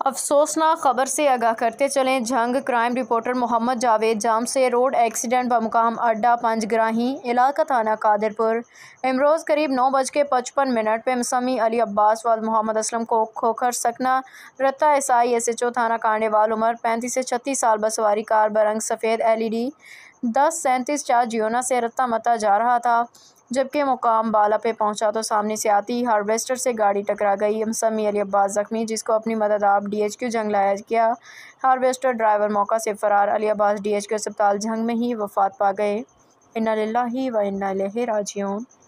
अफसोसनाक खबर से आगाह करते चलें। झंग क्राइम रिपोर्टर मोहम्मद जावेद जाम से रोड एक्सीडेंट बमुकाम अड्डा पंजग्राही इलाका थाना कादिरपुर इमरोज़ करीब 9:55 पे मसमी अली अब्बास वाल मोहम्मद असलम को खोखर सकना रत्ता एसआई SHO थाना कांडेवाल उम्र 35 से 36 साल बसवारी कार बरंग सफ़ेद LED 1037 4 जियोना से रत्ता मता जा रहा था। जबकि मुकाम बाला पे पहुंचा तो सामने से आती हार्वेस्टर से गाड़ी टकरा गई। मसमी अली अब्बास ज़ख्मी, जिसको अपनी मदद आप DHQ जंग लाया गया। हार्वेस्टर ड्राइवर मौका से फ़रार। अली अब्बास DHQ अस्पताल झंग में ही वफ़ात पा गए। इन्ना लिल्लाहि व इन्ना इलैहि राजिऊन।